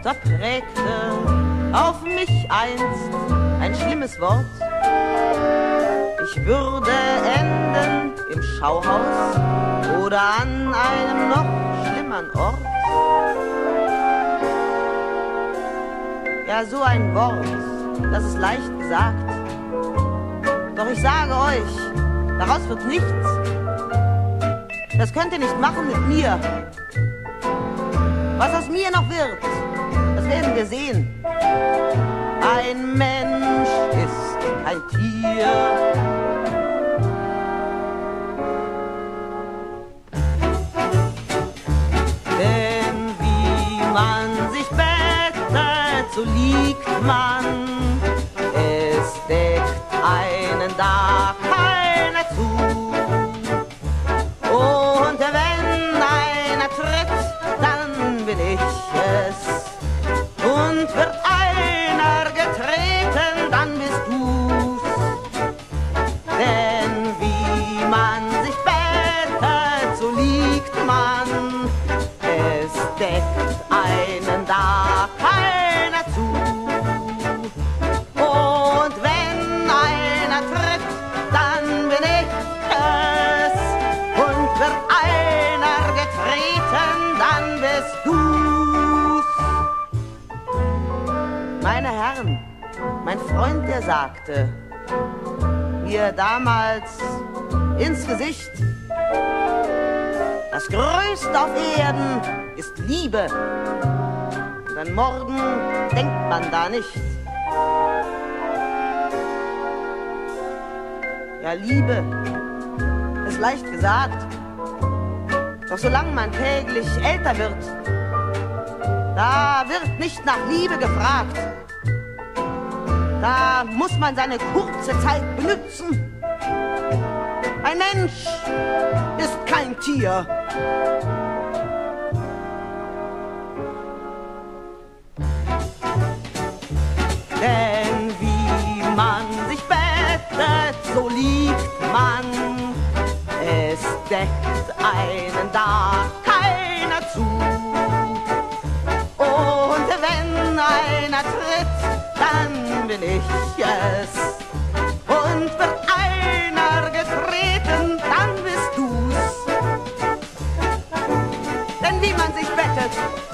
da prägte auf mich einst ein schlimmes Wort. Ich würde enden im Schauhaus oder an einem noch schlimmern Ort. Ja, so ein Wort, das ist leicht gesagt. Doch ich sage euch, daraus wird nichts. Das könnt ihr nicht machen mit mir. Was aus mir noch wird, das werden wir sehen. Ein Mensch ist ein Tier. Denn wie man sich bettet, so liegt man. Es deckt einen da keiner zu. Und wenn einer tritt, dann bin ich es. Und wird einer getreten, dann bist du's. Denn wie man sich bettet, so liegt man. Es deckt einen da keiner zu. Und wenn einer tritt, dann bin ich es. Und wird einer getreten, dann bist du's. Meine Herren, mein Freund, der sagte mir damals ins Gesicht: Das Größte auf Erden ist Liebe. Denn Morden denkt man da nicht. Ja, Liebe ist leicht gesagt. Doch solange man täglich älter wird, da wird nicht nach Liebe gefragt. Da muss man seine kurze Zeit benützen. Ein Mensch ist kein Tier. Denn wie man sich bettet, so liegt man. Es deckt einen da keiner zu. Und wenn einer tritt, dann bin ich es. Und wird einer getreten, dann bist du's. Denn wie man sich bettet,